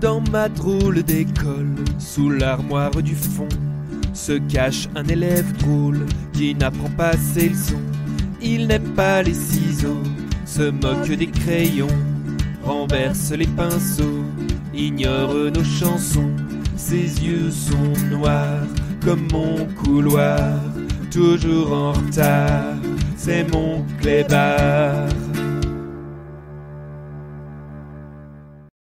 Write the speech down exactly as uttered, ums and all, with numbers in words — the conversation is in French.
Dans ma drôle d'école, sous l'armoire du fond, se cache un élève drôle qui n'apprend pas ses leçons. Il n'aime pas les ciseaux, se moque des crayons, renverse les pinceaux, ignore nos chansons. Ses yeux sont noirs comme mon couloir, toujours en retard, c'est mon clébard.